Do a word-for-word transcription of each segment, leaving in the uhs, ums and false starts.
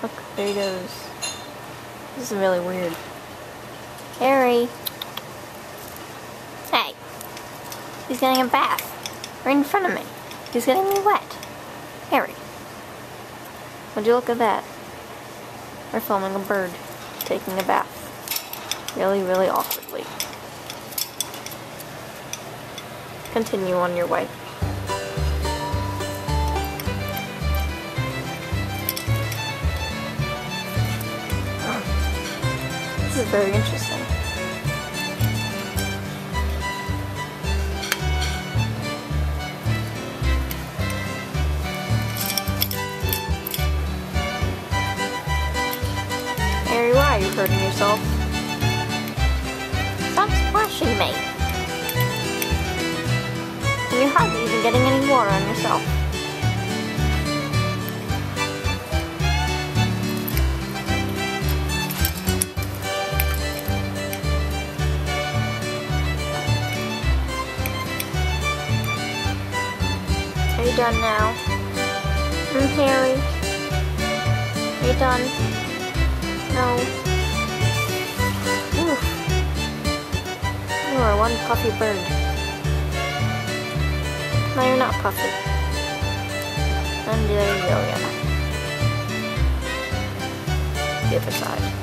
Look, there he goes. This is really weird. Harry! Hey! He's getting a bath. Right in front of me. He's getting me wet. Harry. Would you look at that? We're filming a bird taking a bath. Really, really awkwardly. Continue on your way. This is very interesting. Harry, why are you hurting yourself? Stop splashing me. And you're hardly even getting any water on yourself. Are you done now? Mm, Harry? Are you done? No. Oof. You are one puffy bird. No, you're not puffy. And there you go, yeah. The other side.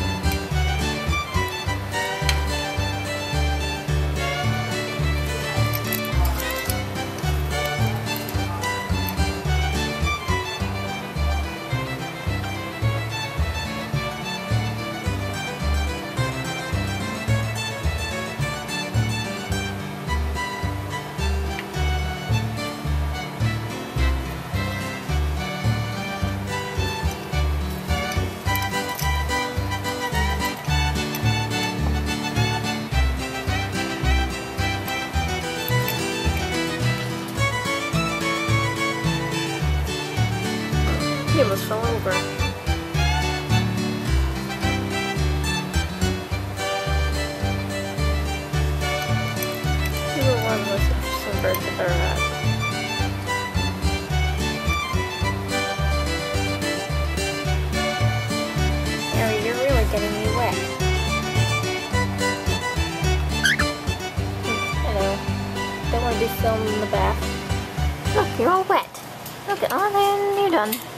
He almost fell over. These are one of the most interesting birds I've ever had. Harry, you're really getting me wet. Hello. Don't want to be filmed in the bath. Look, you're all wet. Look, oh, then you're done.